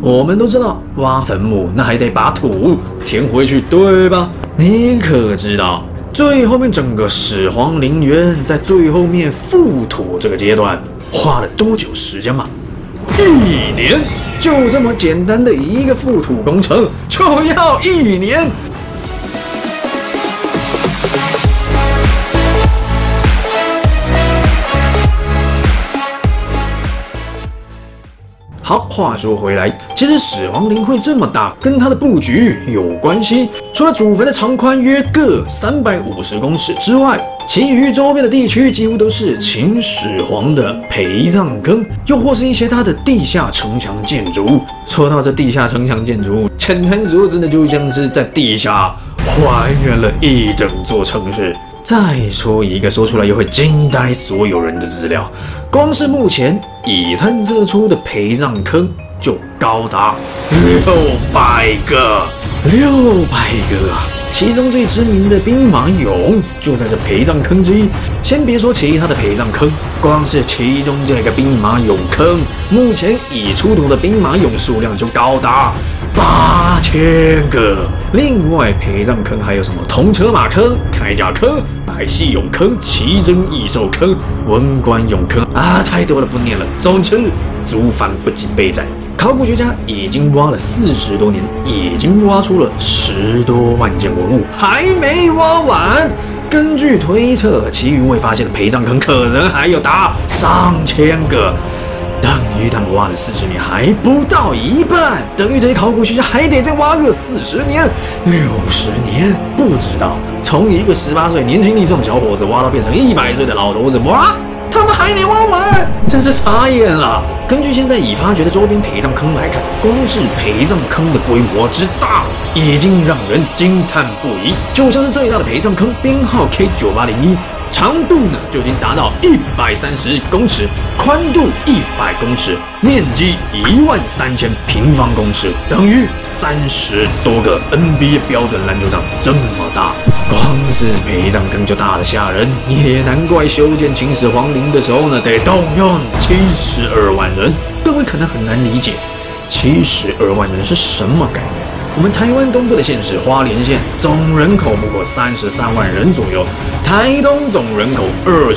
我们都知道，挖坟墓那还得把土填回去，对吧？你可知道，最后面整个始皇陵园在最后面覆土这个阶段花了多久时间吗？1年，就这么简单的一个覆土工程，就要1年。好，话说回来，其实始皇陵会这么大，跟它的布局有关系。除了主坟的长宽约各350公尺之外，其余周边的地区几乎都是秦始皇的陪葬坑，又或是一些它的地下城墙建筑。说到这地下城墙建筑，简单说，真的就像是在地下还原了一整座城市。再说一个说出来又会惊呆所有人的资料，光是目前已探测出的陪葬坑就高达600个，600个啊！其中最知名的兵马俑就在这陪葬坑之一。先别说其他的陪葬坑，光是其中这个兵马俑坑，目前已出土的兵马俑数量就高达8000个。另外，陪葬坑还有什么铜车马坑、铠甲坑、百戏俑坑、奇珍异兽坑、文官俑坑啊，太多了不念了。总之，族繁不及备载。考古学家已经挖了40多年，已经挖出了10多万件文物，还没挖完。根据推测，其余未发现的陪葬坑可能还有达上千个。等于他们挖了40年还不到一半，等于这些考古学家还得再挖个40年、60年，不知道从一个18岁年轻力壮的小伙子挖到变成100岁的老头子，哇，他们还没挖完，真是傻眼了。根据现在已发掘的周边陪葬坑来看，光是陪葬坑的规模之大，已经让人惊叹不已。就像是最大的陪葬坑编号 K9801。长度呢就已经达到130公尺，宽度100公尺，面积13000平方公尺，等于30多个 NBA 标准篮球场这么大。光是陪葬坑就大得吓人，也难怪修建秦始皇陵的时候呢，得动用72万人。各位可能很难理解，72万人是什么概念？我们台湾东部的县市花莲县总人口不过33万人左右，台东总人口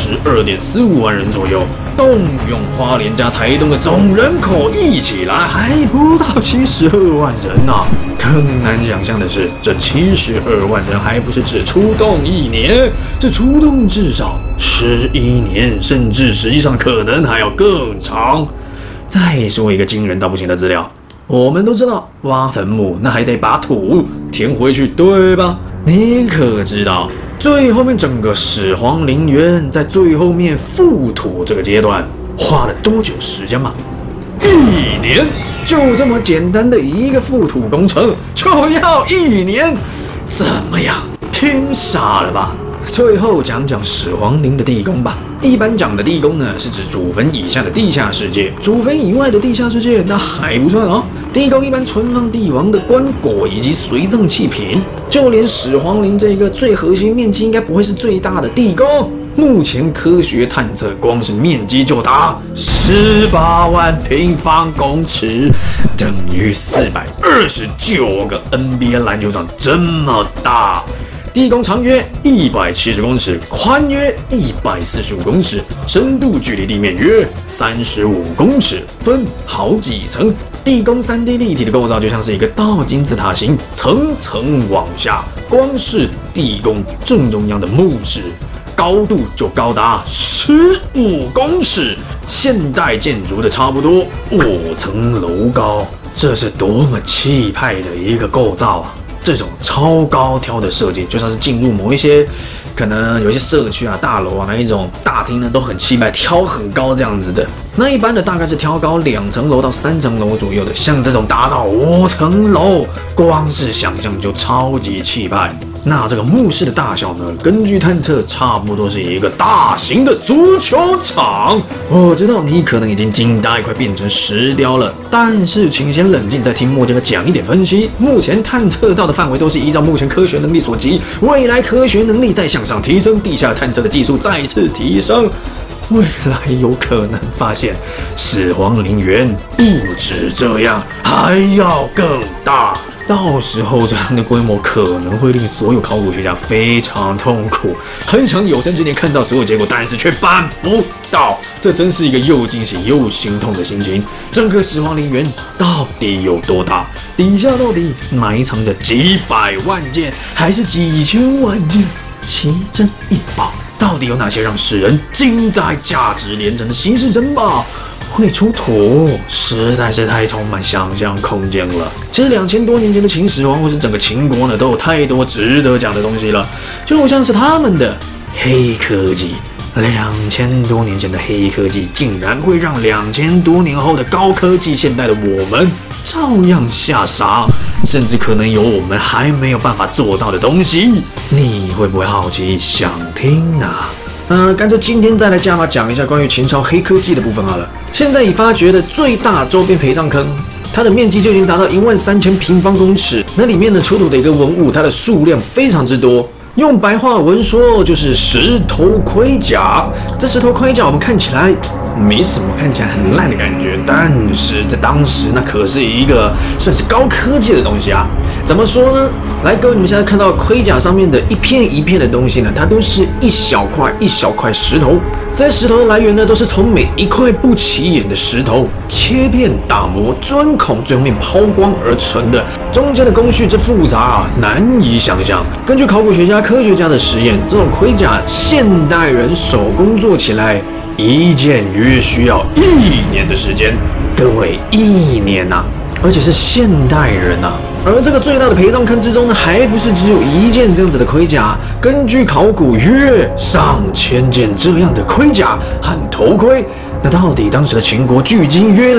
22.45万人左右，动用花莲加台东的总人口一起来，还不到72万人啊！更难想象的是，这72万人还不是只出动1年，这出动至少11年，甚至实际上可能还要更长。再说一个惊人到不行的资料。我们都知道，挖坟墓那还得把土填回去，对吧？你可知道，最后面整个始皇陵园在最后面覆土这个阶段花了多久时间吗？1年，就这么简单的一个覆土工程就要1年，怎么样？听傻了吧？最后讲讲始皇陵的地宫吧。一般讲的地宫呢，是指主坟以下的地下世界，主坟以外的地下世界那还不算哦。地宫一般存放帝王的棺椁以及随葬器品，就连始皇陵这个最核心、面积应该不会是最大的地宫，目前科学探测，光是面积就达18万平方公尺，等于429个 NBA 篮球场这么大。地宫长约170公尺，宽约145公尺，深度距离地面约35公尺，分好几层。地宫3D 立体的构造就像是一个倒金字塔形，层层往下。光是地宫正中央的墓室，高度就高达15公尺，现代建筑的差不多5层楼高，这是多么气派的一个构造啊！这种超高挑的设计，就像是进入某一些可能有一些社区啊、大楼啊那一种大厅呢，都很气派，挑很高这样子的。那一般的大概是挑高2层楼到3层楼左右的，像这种达到5层楼，光是想象就超级气派。那这个墓室的大小呢？根据探测，差不多是一个大型的足球场。我知道你可能已经惊呆，快变成石雕了，但是请先冷静，再听墨杰哥讲一点分析。目前探测到的范围都是依照目前科学能力所及，未来科学能力再向上提升，地下探测的技术再次提升。 未来有可能发现始皇陵园不止这样，还要更大。到时候这样的规模可能会令所有考古学家非常痛苦，很想有生之年看到所有结果，但是却办不到。这真是一个又惊喜又心痛的心情。整个始皇陵园到底有多大？底下到底埋藏着几百万件还是几千万件奇珍异宝？到底有哪些让世人惊在价值连城的稀世珍宝会出土？实在是太充满想象空间了。其实2000多年前的秦始皇或是整个秦国呢，都有太多值得讲的东西了，就像是他们的黑科技。2000多年前的黑科技，竟然会让2000多年后的高科技现代的我们照样吓傻，甚至可能有我们还没有办法做到的东西。你会不会好奇想听啊？干脆今天再来加码讲一下关于秦朝黑科技的部分好了。现在已发掘的最大周边陪葬坑，它的面积就已经达到13000平方公尺。那里面呢出土的一个文物，它的数量非常之多。用白话文说就是石头盔甲。这石头盔甲我们看起来没什么，看起来很烂的感觉，但是在当时那可是一个算是高科技的东西啊。怎么说呢？来，各位，你们现在看到盔甲上面的一片一片的东西呢，它都是一小块一小块石头。这些石头的来源呢，都是从每一块不起眼的石头切片打磨钻孔，最后面抛光而成的。中间的工序之复杂啊，难以想象。根据考古学家、科学家的实验，这种盔甲现代人手工做起来，一件约需要1年的时间。各位，1年呐，而且是现代人呐。而这个最大的陪葬坑之中呢，还不是只有一件这样子的盔甲。根据考古，约上千件这样的盔甲和头盔。那到底当时的秦国距今约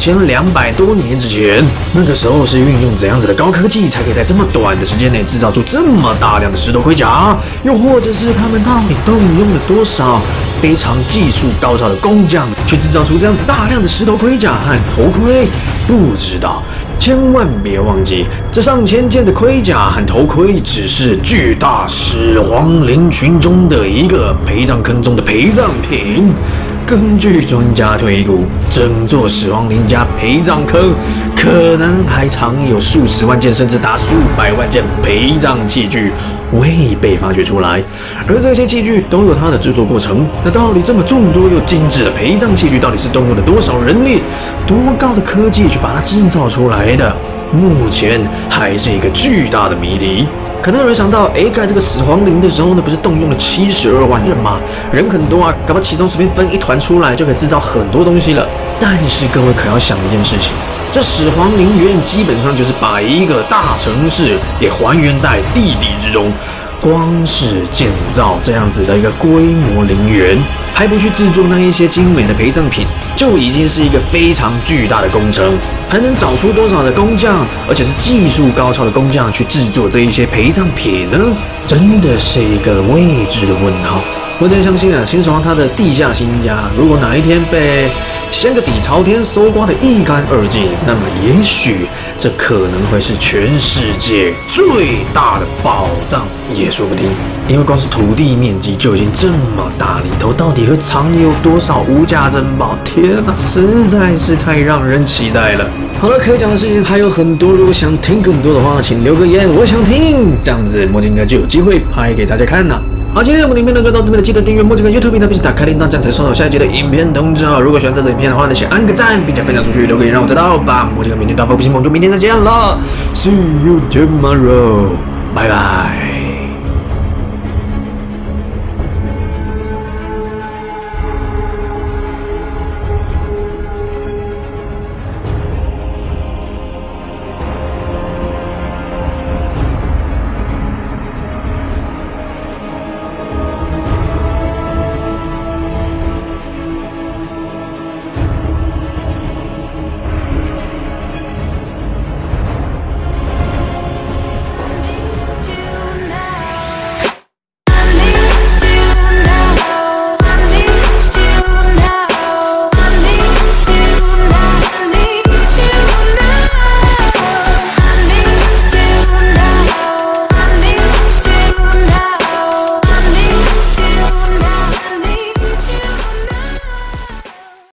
2200多年之前，那个时候是运用怎样子的高科技，才可以在这么短的时间内制造出这么大量的石头盔甲？又或者是他们到底动用了多少非常技术高超的工匠，去制造出这样子大量的石头盔甲和头盔？不知道。千万别忘记，这上千件的盔甲和头盔只是巨大始皇陵群中的一个陪葬坑中的陪葬品。根据专家推估，整座始皇陵加陪葬坑可能还藏有数十万件甚至达数百万件陪葬器具未被发掘出来，而这些器具都有它的制作过程。那到底这么众多又精致的陪葬器具，到底是动用了多少人力、多高的科技去把它制造出来的？目前还是一个巨大的谜题。可能有人想到，盖这个始皇陵的时候呢，不是动用了72万人吗？人很多啊，搞不好其中随便分一团出来，就可以制造很多东西了。但是各位可要想一件事情，这始皇陵园基本上就是把一个大城市给还原在地底之中。光是建造这样子的一个规模陵园，还不去制作那一些精美的陪葬品，就已经是一个非常巨大的工程。还能找出多少的工匠，而且是技术高超的工匠去制作这一些陪葬品呢？真的是一个未知的问号。我真相信啊，秦始皇他的地下心家，如果哪一天被掀个底朝天搜刮得一干二净，那么也许这可能会是全世界最大的宝藏，也说不定。因为光是土地面积就已经这么大，里头到底会藏有多少无价珍宝？天哪，实在是太让人期待了。好了，可以讲的事情还有很多，如果想听更多的话，请留个言，我想听，这样子墨镜哥就有机会拍给大家看了。好，今天我们影片就到这边了，记得订阅墨镜哥 YouTube 频道，并且打开铃铛，这样才收到下一集的影片通知哦。如果喜欢这支影片的话呢，请按个赞，并且分享出去，留个言让我知道吧。墨镜哥明天大发不行，我们就明天再见了 ，See you tomorrow，拜拜。